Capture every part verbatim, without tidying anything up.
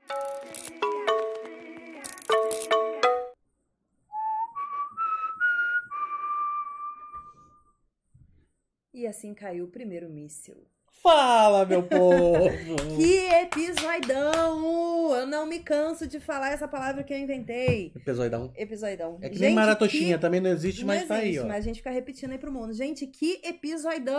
E assim caiu o primeiro míssil. Fala, meu povo! Que episódio! Eu não me canso de falar essa palavra que eu inventei. Episódio. Episódio. É que Gente, nem Maratoshinha, que... também não existe, não mas existe, tá aí, ó. mas a gente fica repetindo aí pro mundo. Gente, que episódio!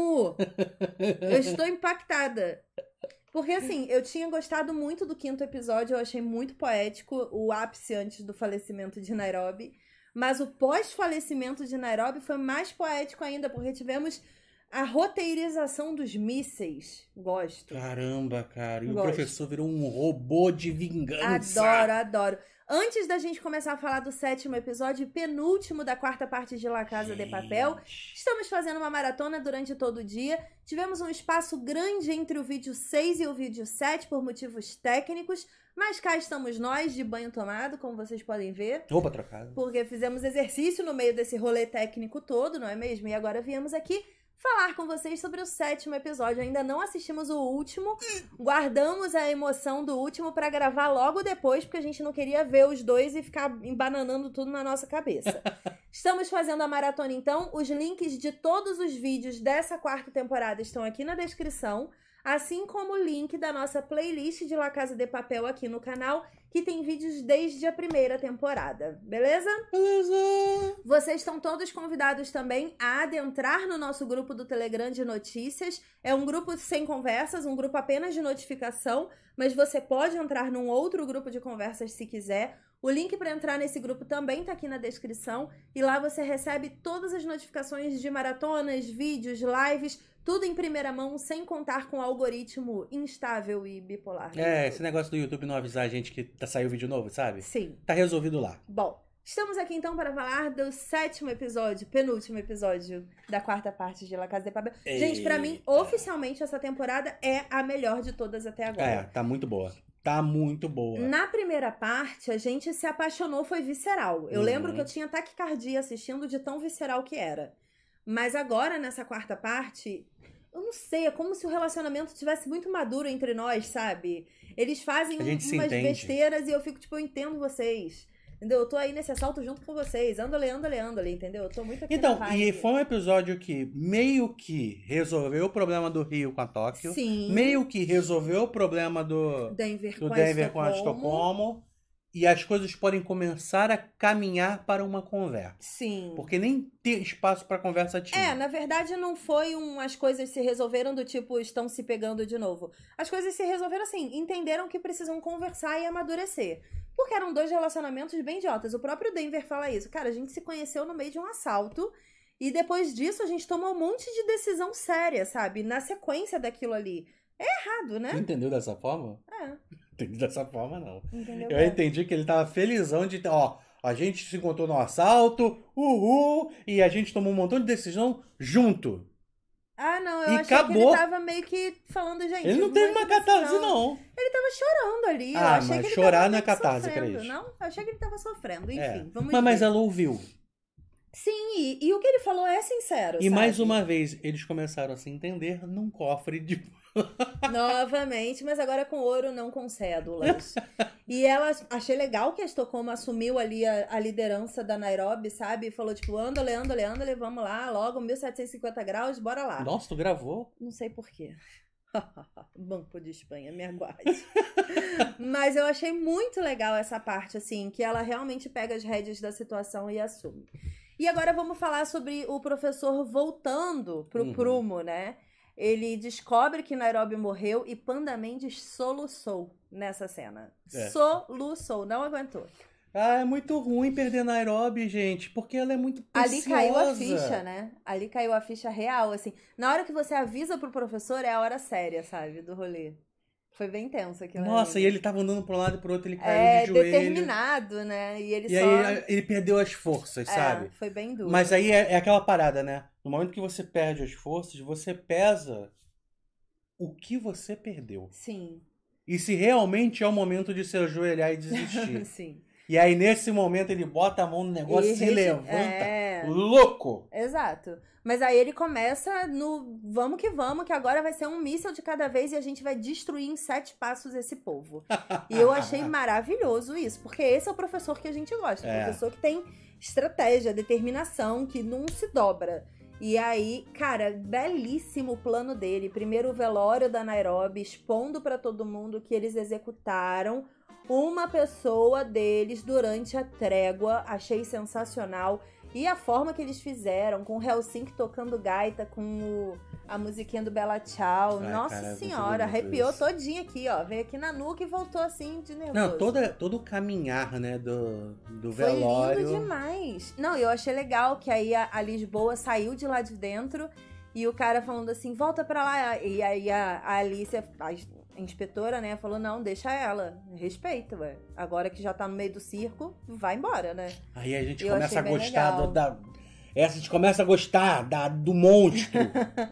Eu estou impactada. Porque assim, eu tinha gostado muito do quinto episódio, eu achei muito poético, o ápice antes do falecimento de Nairobi. Mas o pós-falecimento de Nairobi foi mais poético ainda, porque tivemos a roteirização dos mísseis. Gosto. Caramba, cara. E Gosto. O professor virou um robô de vingança. Adoro, adoro. Antes da gente começar a falar do sétimo episódio, penúltimo da quarta parte de La Casa de Papel, estamos fazendo uma maratona durante todo o dia. Tivemos um espaço grande entre o vídeo seis e o vídeo sete por motivos técnicos, mas cá estamos nós, de banho tomado, como vocês podem ver. Roupa trocada. Porque fizemos exercício no meio desse rolê técnico todo, não é mesmo? E agora viemos aqui falar com vocês sobre o sétimo episódio. Ainda não assistimos o último, guardamos a emoção do último pra gravar logo depois, porque a gente não queria ver os dois e ficar embananando tudo na nossa cabeça. Estamos fazendo a maratona então, os links de todos os vídeos dessa quarta temporada estão aqui na descrição, assim como o link da nossa playlist de La Casa de Papel aqui no canal, que tem vídeos desde a primeira temporada, beleza? Beleza! Vocês estão todos convidados também a adentrar no nosso grupo do Telegram de notícias. É um grupo sem conversas, um grupo apenas de notificação, mas você pode entrar num outro grupo de conversas se quiser. O link para entrar nesse grupo também tá aqui na descrição e lá você recebe todas as notificações de maratonas, vídeos, lives, tudo em primeira mão, sem contar com o algoritmo instável e bipolar. É, esse negócio do YouTube não avisar a gente que tá saiu vídeo novo, sabe? Sim. Tá resolvido lá. Bom, estamos aqui então para falar do sétimo episódio, penúltimo episódio da quarta parte de La Casa de Papel. Eita. Gente, pra mim, oficialmente, essa temporada é a melhor de todas até agora. É, tá muito boa. Tá muito boa. Na primeira parte, a gente se apaixonou, foi visceral. Eu Uhum. lembro que eu tinha taquicardia assistindo de tão visceral que era. Mas agora, nessa quarta parte, eu não sei, é como se o relacionamento tivesse muito maduro entre nós, sabe? Eles fazem A gente se umas entende. besteiras e eu fico tipo, eu entendo vocês. Entendeu? Eu tô aí nesse assalto junto com vocês. Andale, andale, andale, entendeu? Eu tô muito aqui Então, na vibe. e foi um episódio que meio que resolveu o problema do Rio com a Tóquio. Sim. Meio que resolveu o problema do, Denver do com a Denver com a Estocolmo. Estocolmo. E as coisas podem começar a caminhar para uma conversa. Sim. Porque nem ter espaço para conversa tinha. É, na verdade não foi um as coisas se resolveram do tipo estão se pegando de novo. As coisas se resolveram assim, entenderam que precisam conversar e amadurecer. Porque eram dois relacionamentos bem idiotas. O próprio Denver fala isso. Cara, a gente se conheceu no meio de um assalto e depois disso a gente tomou um monte de decisão séria, sabe? Na sequência daquilo ali. É errado, né? Tu entendeu dessa forma? É, Entendi dessa forma, não. entendeu? Eu entendi que ele tava felizão de... Ó, a gente se encontrou no assalto, uhul, e a gente tomou um montão de decisão junto. Ah, não, eu E achei acabou. que ele tava meio que falando, gente... Ele não teve muita uma catarse, decisão. não. Ele tava chorando ali. eu Ah, achei mas que ele chorar tava não é meio que catarse, sofrendo, Cris. Não, eu achei que ele tava sofrendo. Enfim, É. vamos Mas, mas ver. ela ouviu. Sim, e, e o que ele falou é sincero, E sabe? mais uma vez, eles começaram a se entender num cofre de... Novamente, mas agora com ouro, não com cédulas. E ela, achei legal que a Estocolmo assumiu ali a, a liderança da Nairobi, sabe? E falou tipo, andale, andale, andale, vamos lá, logo, mil setecentos e cinquenta graus, bora lá. Nossa, tu gravou? Não sei porquê. Banco de Espanha, me aguarde. Mas eu achei muito legal essa parte, assim, que ela realmente pega as rédeas da situação e assume. E agora vamos falar sobre o professor voltando pro Uhum. prumo, né? Ele descobre que Nairobi morreu e Panda Mendes soluçou nessa cena. É. Soluçou, não aguentou. Ah, é muito ruim perder Nairobi, gente, porque ela é muito Ali preciosa. caiu a ficha, né? Ali caiu a ficha real, assim. Na hora que você avisa pro professor, é a hora séria, sabe? Do rolê. Foi bem tenso aquilo. Nossa, ali. e ele tava andando pra um lado e pro outro, ele caiu É, de joelho. determinado, né? E ele E só... aí ele perdeu as forças, É, sabe? foi bem duro. Mas aí é, é aquela parada, né? No momento que você perde as forças, você pesa o que você perdeu. Sim, E se realmente é o momento de se ajoelhar e desistir. sim. E aí, nesse momento, ele bota a mão no negócio e se levanta. É... Louco! Exato. Mas aí ele começa no vamos que vamos, que agora vai ser um míssil de cada vez e a gente vai destruir em sete passos esse povo. E eu achei maravilhoso isso, porque esse é o professor que a gente gosta. O É. professor que tem estratégia, determinação, que não se dobra. E aí, cara, belíssimo o plano dele. Primeiro o velório da Nairobi, expondo pra todo mundo que eles executaram uma pessoa deles durante a trégua. Achei sensacional. E a forma que eles fizeram, com o Helsinki tocando gaita, com o, a musiquinha do Bella Ciao. Ai, Nossa cara, é muito senhora, bonito arrepiou isso. todinha aqui, ó. Veio aqui na nuca e voltou assim de nervoso. Não, toda, todo o caminhar, né, do, do Foi velório. lindo demais. Não, eu achei legal que aí a, a Lisboa saiu de lá de dentro e o cara falando assim, volta pra lá. E aí a, a Alicia, a inspetora, né, falou, não, deixa ela. Respeita, ué. Agora que já tá no meio do circo, vai embora, né? Aí a gente Eu começa a achei bem gostar legal. do, da... Essa a gente começa a gostar da, do monstro.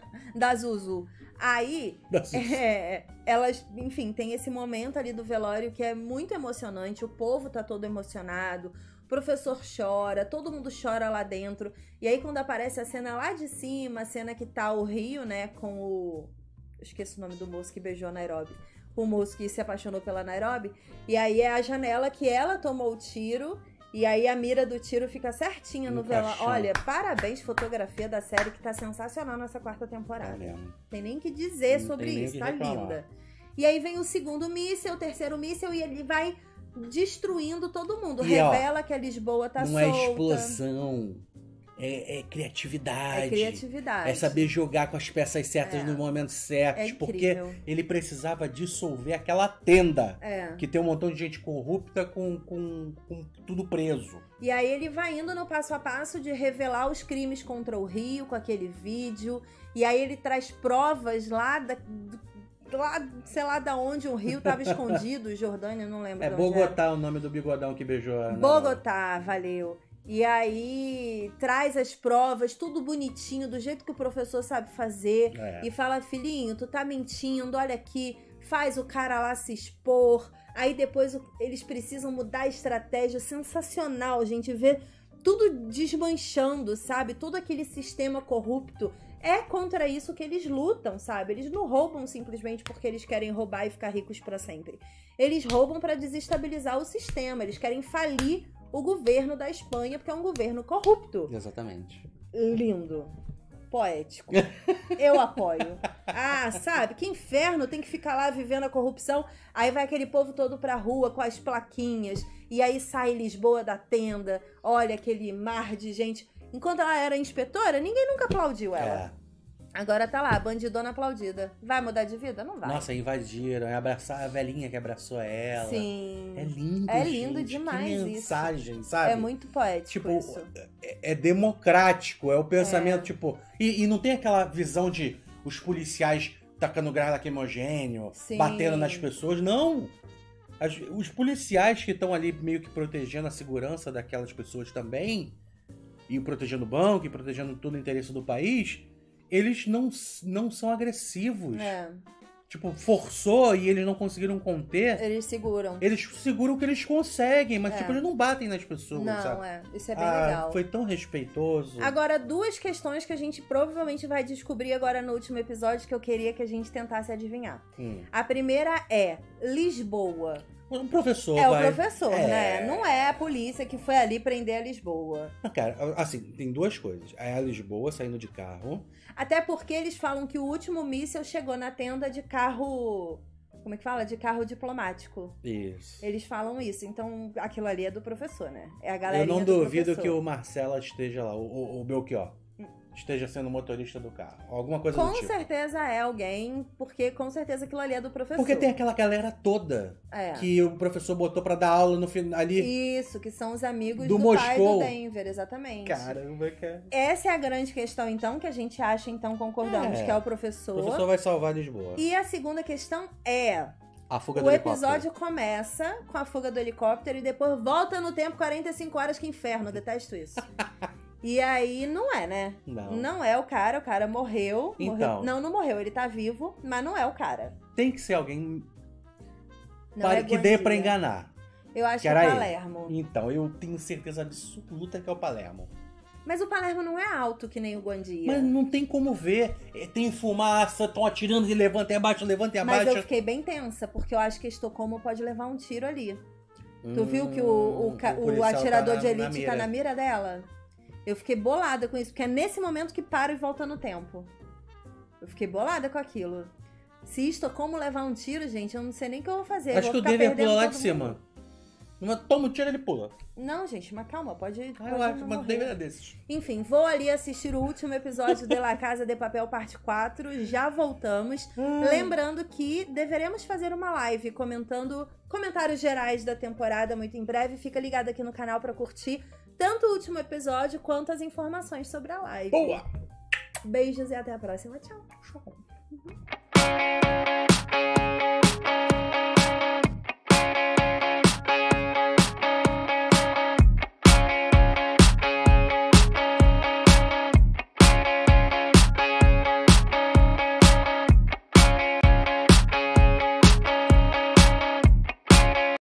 Da Zuzu. Aí, Da- é, elas, enfim, tem esse momento ali do velório que é muito emocionante. O povo tá todo emocionado. O professor chora, todo mundo chora lá dentro. E aí, quando aparece a cena lá de cima, a cena que tá o Rio, né, com o... Eu esqueci o nome do moço que beijou a Nairobi. O moço que se apaixonou pela Nairobi. E aí é a janela que ela tomou o tiro. E aí a mira do tiro fica certinha no, No velório. caixão. Olha, parabéns, fotografia da série que tá sensacional nessa quarta É temporada. mesmo. Tem nem que dizer Não sobre tem nem isso, que tá reclamar. linda. E aí vem o segundo míssil, o terceiro míssil e ele vai destruindo todo mundo. E, ó, Revela que a Lisboa tá Não solta. é explosão, é, é criatividade. É criatividade. É saber jogar com as peças certas É. no momento certo. É porque incrível. ele precisava dissolver aquela tenda. É. Que tem um montão de gente corrupta com, com, com tudo preso. E aí ele vai indo no passo a passo de revelar os crimes contra o Rio com aquele vídeo. E aí ele traz provas lá da... do- lá, sei lá da onde o Rio tava escondido, Jordânia, não lembro É de onde era. Bogotá o nome do bigodão que beijou a... Bogotá, valeu. E aí traz as provas, tudo bonitinho, do jeito que o professor sabe fazer. É. E fala, filhinho, tu tá mentindo, olha aqui, faz o cara lá se expor. Aí depois o- eles precisam mudar a estratégia. Sensacional, gente, ver tudo desmanchando, sabe? Todo aquele sistema corrupto. É contra isso que eles lutam, sabe? Eles não roubam simplesmente porque eles querem roubar e ficar ricos pra sempre. Eles roubam pra desestabilizar o sistema. Eles querem falir o governo da Espanha porque é um governo corrupto. Exatamente. Lindo. Poético. Eu apoio. Ah, sabe? Que inferno, tem que ficar lá vivendo a corrupção. Aí vai aquele povo todo pra rua com as plaquinhas. E aí sai Lisboa da tenda. Olha aquele mar de gente. Enquanto ela era inspetora, ninguém nunca aplaudiu ela. É. Agora tá lá, bandidona aplaudida. Vai mudar de vida? Não vai. Nossa, invadiram. é Abraçar a velhinha que abraçou ela. Sim. É lindo, É gente. lindo demais que isso. mensagem, sabe? É muito poético Tipo, isso. é, é democrático, é o pensamento, É. tipo... E, e não tem aquela visão de os policiais tacando gás lacrimogênio, Sim. batendo nas pessoas, não! As- os policiais que estão ali meio que protegendo a segurança daquelas pessoas também, e protegendo o banco, e protegendo todo o interesse do país, eles não, s- não são agressivos. É, Tipo, forçou e eles não conseguiram conter, eles seguram. eles seguram o que eles conseguem, mas É. tipo, eles não batem nas pessoas, Não, sabe? é. Isso é bem Ah, legal. foi tão respeitoso. Agora, duas questões que a gente provavelmente vai descobrir agora no último episódio que eu queria que a gente tentasse adivinhar. Hum. A primeira é Lisboa. O professor É vai... o professor, É. né? Não é a polícia que foi ali prender a Lisboa. Não, cara, assim, tem duas coisas. É a Lisboa saindo de carro. Até porque eles falam que o último míssil chegou na tenda de carro... Como é que fala? De carro diplomático. Isso. Eles falam isso. Então, aquilo ali é do professor, né? É a Eu galerinha não do duvido professor. que o Marcela esteja lá, o, o, o Belchior, esteja sendo motorista do carro. Alguma coisa Com do tipo. certeza é alguém, porque com certeza aquilo ali é do professor. Porque tem aquela galera toda É. que o professor botou pra dar aula no final ali. Isso, que são os amigos Do do, pai do Moscou. Denver, exatamente. Caramba, cara. Essa é a grande questão, então, que a gente acha, então, concordamos, É. que é o O professor. professor vai salvar Lisboa. E a segunda questão é... A fuga do O helicóptero. episódio começa com a fuga do helicóptero e depois volta no tempo quarenta e cinco horas, que inferno, detesto isso. E aí, não é, né? Não. Não é o cara, o cara morreu. Então. morreu. Não, não morreu, ele tá vivo, mas não é o cara. Tem que ser alguém Não pare- é que dê pra Guandia. enganar. Eu acho Que que é era o ele. Palermo. Então, eu tenho certeza absoluta que é o Palermo. Mas o Palermo não é alto que nem o Guandia. Mas não tem como ver. É, tem fumaça, estão atirando e levanta e abaixa, levanta e Mas abaixa. eu fiquei bem tensa, porque eu acho que Estocolmo pode levar um tiro ali. Hum, Tu viu que o, o, ca- o policial atirador tá de na- na elite mira. tá na mira dela? Eu fiquei bolada com isso, porque é nesse momento que para e volta no tempo. Eu fiquei bolada com aquilo. Se Estocolmo levar um tiro, gente, eu não sei nem o que eu vou fazer. Acho vou que o ficar dele perdendo pula lá todo de mundo. cima. Numa, toma um tiro, ele pula. Não, gente, mas calma, pode, pode Ah, eu acho, não mas o morrer. David é desses. Enfim, vou ali assistir o último episódio de La Casa de Papel parte quatro. Já voltamos. Lembrando que deveremos fazer uma live comentando comentários gerais da temporada muito em breve. Fica ligado aqui no canal pra curtir tanto o último episódio quanto as informações sobre a live. Boa! Beijos e até a próxima. Tchau. Tchau.